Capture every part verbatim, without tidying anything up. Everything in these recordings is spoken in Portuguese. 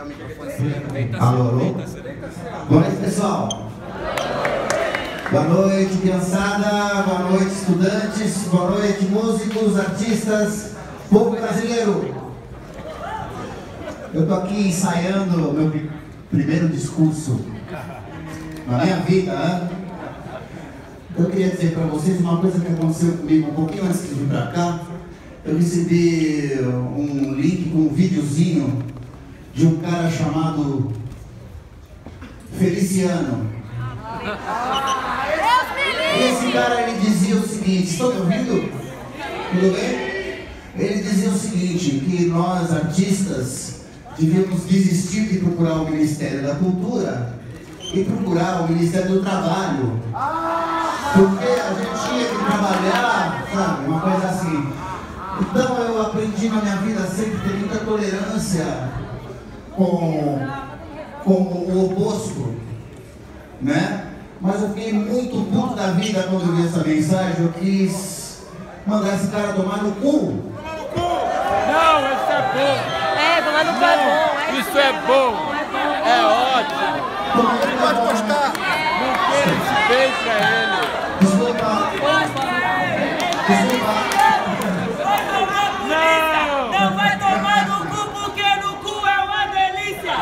Alô, alô. Boa noite, pessoal. Boa noite, criançada. Boa noite, estudantes. Boa noite, músicos, artistas, povo brasileiro. Eu tô aqui ensaiando o meu primeiro discurso na minha vida, né? Eu queria dizer para vocês uma coisa que aconteceu comigo um pouquinho antes de vir para cá. Eu recebi um link com um videozinho de um cara chamado Feliciano. E esse cara, ele dizia o seguinte, estão me ouvindo? Tudo bem? Ele dizia o seguinte, que nós artistas devíamos desistir de procurar o Ministério da Cultura e procurar o Ministério do Trabalho. Porque a gente tinha que trabalhar, sabe, uma coisa assim. Então eu aprendi na minha vida sempre ter muita tolerância com, com o oposto, né? Mas eu fiquei muito puto da vida quando eu vi essa mensagem. Eu quis mandar esse cara tomar no cu. Não, isso é bom. É, tomar no cu é bom. É isso é bom. É ótimo. Ele pode gostar. Não tem respeito pra ele. Desculpa. Desculpa. Não! Não vai tomar no cu porque no cu é uma delícia!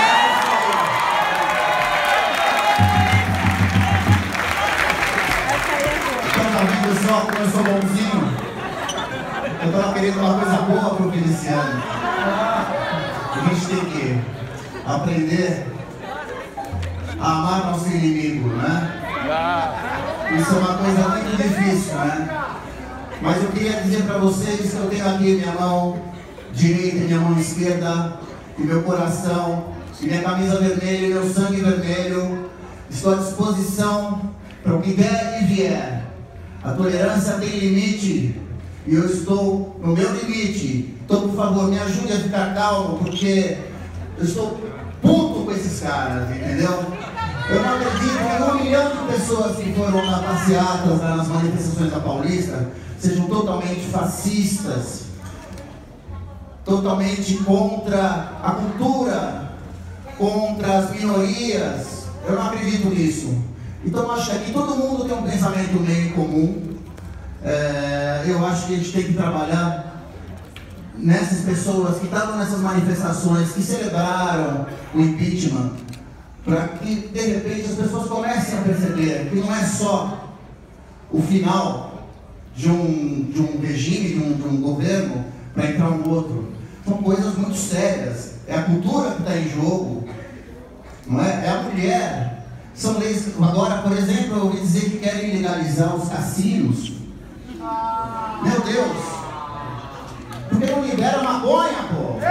Então tá vendo só como eu sou bonzinho? Eu tava querendo uma coisa boa pro Feliciano. A gente tem que aprender a amar nosso inimigo, né? Isso é uma coisa muito difícil, né? Mas eu queria dizer para vocês que eu tenho aqui minha mão direita e minha mão esquerda, e meu coração, e minha camisa vermelha e meu sangue vermelho. Estou à disposição para o que der e vier. A tolerância tem limite e eu estou no meu limite. Então, por favor, me ajude a ficar calmo, porque eu estou puto com esses caras, entendeu? Eu não acredito que um milhão de pessoas que foram nas passeatas, nas manifestações da Paulista, sejam totalmente fascistas, totalmente contra a cultura, contra as minorias. Eu não acredito nisso. Então eu acho que aqui todo mundo tem um pensamento meio comum. É, eu acho que a gente tem que trabalhar nessas pessoas que estavam nessas manifestações, que celebraram o impeachment, para que de repente as pessoas comecem a perceber que não é só o final de um, de um regime, de um, de um governo, para entrar um outro. São coisas muito sérias. É a cultura que está em jogo, não é? É a mulher. São leis. Agora, por exemplo, eu ouvi dizer que querem legalizar os cassinos. Meu Deus! Por que não libera a maconha, pô? Por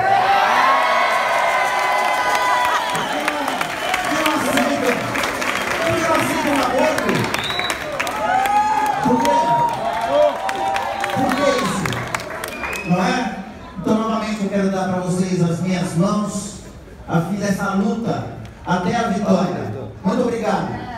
que não aceita? Por que não aceita um aborto? Por quê? Por que isso? Não é? Então, novamente, eu quero dar para vocês as minhas mãos a fim dessa luta até a vitória. Muito obrigado.